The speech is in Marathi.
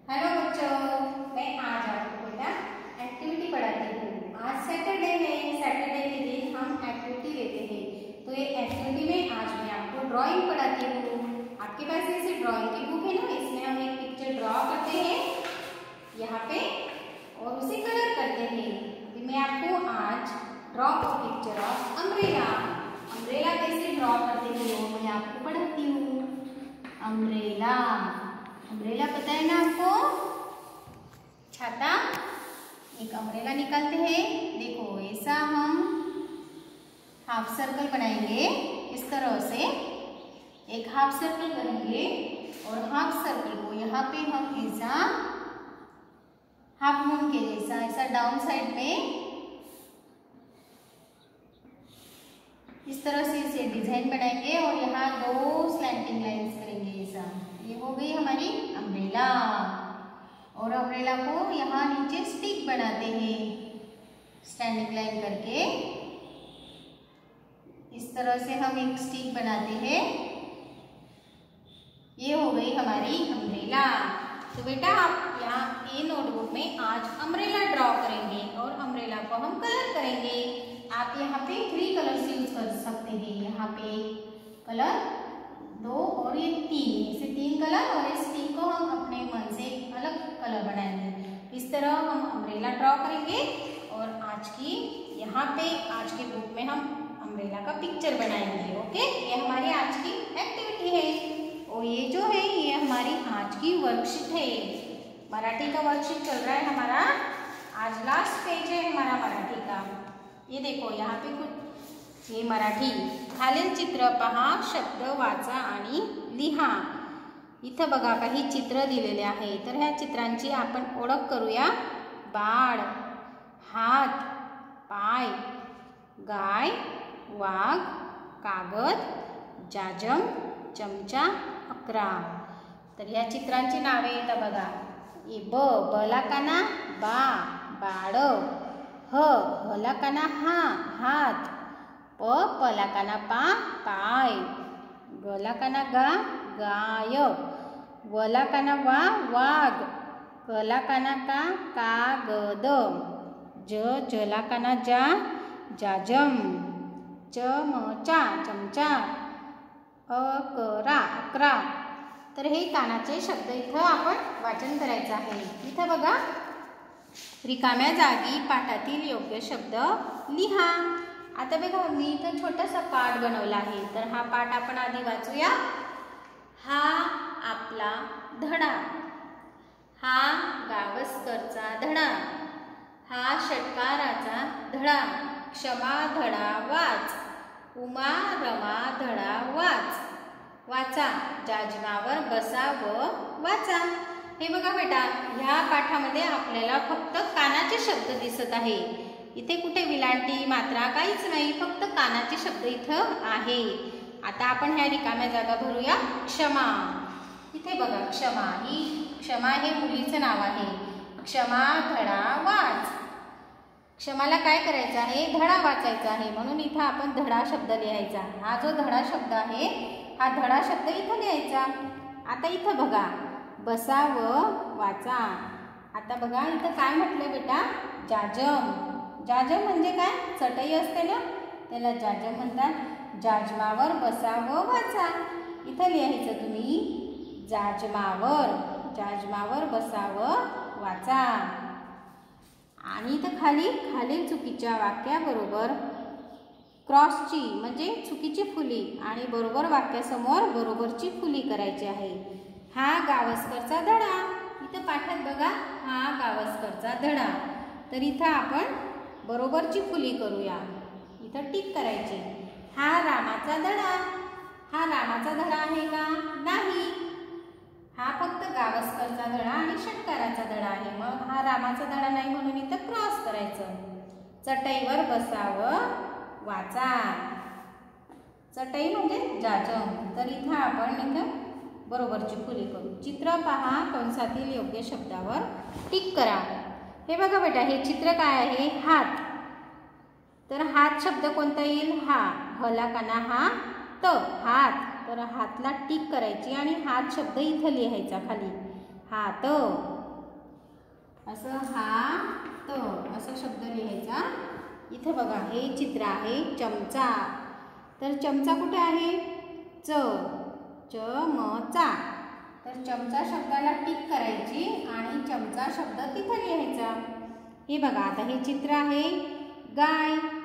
हेलो बच्चों, मैं आज आपको बेटा एक्टिविटी पढ़ाती हूँ। आज सैटरडे है। सैटरडे के दिन हम एक्टिविटी लेते हैं। तो ये एक्टिविटी में आज मैं आपको ड्राइंग पढ़ाती हूँ। आपके पास ऐसे ड्राइंग की बुक है ना, इसमें हम एक पिक्चर ड्रॉ करते हैं यहाँ पे और उसे कलर करते हैं। अभी मैं आपको आज draw a picture of umbrella. Umbrella कैसे ड्रॉ करते हैं वो मैं आपको पढ़ाती हूँ। अम्ब्रेला, अम्ब्रेला पता है ना आपको, छाता। एक अम्ब्रेला निकालते हैं। देखो ऐसा हम हाफ सर्कल बनाएंगे। इस तरह से एक हाफ सर्कल करेंगे और हाफ सर्कल को यहाँ पे हम ऐसा हाफ मून के जैसा ऐसा डाउन साइड में इस तरह से इसे डिजाइन बनाएंगे और यहाँ दो स्लैंटिंग लाइंस करेंगे ऐसा। ये हो गई हमारी अम्ब्रेला। और अम्ब्रेला को यहाँ नीचे स्टिक बनाते हैं स्टैंडिंग लाइन करके। इस तरह से हम एक स्टिक बनाते हैं। ये हो गई हमारी अम्ब्रेला। तो बेटा आप यहाँ ये नोटबुक में आज अम्ब्रेला ड्रॉ करेंगे और अम्ब्रेला को हम कलर करेंगे। आप यहाँ पे 3 कलर्स यूज कर सकते हैं। यहाँ पे कलर 2 और ये 3, ऐसे 3 कलर और इस 3 को हम अपने मन से अलग कलर बनाएंगे। इस तरह हम अम्ब्रेला ड्रॉ करेंगे और आज की यहाँ पे आज के बुक में हम अम्ब्रेला का पिक्चर बनाएंगे। ओके, ये हमारी आज की एक्टिविटी है। और ये जो है ये हमारी आज की वर्कशीट है। मराठी का वर्कशीट चल रहा है हमारा। आज लास्ट पेज है हमारा मराठी का। ये देखो यहाँ पे कुछ ये मराठी खालील चित्र पहा, शब्द वाचा आणि लिहा। इथं बघा काही चित्र दिलेले आहे। तर ह्या चित्रांची आपण ओळख करूया। बाळ, हात, पाय, गाय, वाघ, कागद, जाजम, चमचा, अकरा। तर ह्या चित्रांची नावे येतात बघा। ए बला काना बा, बाळ, हला काना हा, हात, पला काना पा, पाय, गला काना गा, गाय, वला काना वा, वाघ, कला काना का, कागद, जला काना जा, जाजम, चमचा, चमचा, अकरा, अकरा। तर हे कानाचे शब्द इथं आपण वाचन करायचं आहे। इथं बघा रिकाम्या जागी पाठातील योग्य शब्द लिहा। आता बघा मी इथं छोटासा पाठ बनवला आहे। तर हा पाठ आपण आधी वाचूया। हा आपला धडा, हा गावस्करचा धडा, हा षटकाराचा धडा, क्षमा धडा वाच, उमा रमा धडा वाच, वाचा, जाजमावर बसा व वाचा। हे बघा बेटा, ह्या पाठामध्ये आपल्याला फक्त कानाचे शब्द दिसत आहे। इथे कुठे विलांटी मात्रा काहीच नाही, फक्त कानाचे शब्द इथं आहे। आता आपण ह्या रिकाम्या जागा भरूया। क्षमा, इथे बघा क्षमा, ही क्षमा हे मुलीचं नाव आहे। क्षमा धडा वाच, क्षमाला काय करायचं आहे, धडा वाचायचा आहे, म्हणून इथं आपण धडा शब्द लिहायचा। हा जो धडा शब्द आहे हा धडा शब्द इथं लिहायचा। आता इथं बघा बसा व वाचा। आता बघा इथं काय म्हटलं बेटा, जाजम। जाजम म्हणजे काय, चटई असते ना, त्याला जाजम म्हणतात। जाजमावर बसा व वाचा। इथं लिहायचं तुम्ही जाजमावर, जाजमावर बसा व वाचा। आणि इथं खालील चुकीच्या वाक्याबरोबर क्रॉसची म्हणजे चुकीची फुली आणि बरोबर वाक्यासमोर बरोबरची फुली करायची आहे। हा गावस्करचा धडा, इथं पाठात बघा हा गावस्करचा धडा। तर इथं आपण बरोबरची फुली करूया, इथं टिक करायची। हा रामाचा धडा, हा रामाचा धडा आहे का, नाही, हा फक्त गावस्करचा धडा आणि षटकाराचा धडा आहे। मग हा रामाचा धडा नाही म्हणून इथं क्रॉस करायचं। चटईवर बसावं वाचा, चटई म्हणजे जाजम। तर इथं आपण इथं बरोबरची फुली करू। चित्र पहा, कंसातील योग्य शब्दावर टिक करा। हे बघा बेटा, हे चित्र काय आहे, हात। तर हात शब्द कोणता येईल, हा, हला काना हा, त, हात। तर हातला टिक करायची आणि हात शब्द इथं लिहायचा खाली, हात। असं हा त असा शब्द लिहायचा. इथं बघा हे चित्र आहे चमचा. तर चमचा कुठे आहे? च चमचा. तर चमचा शब्दाला टिक करायची आणि चमचा शब्द तिथं लिहायचा. हे बघा आता हे चित्र आहे गाय.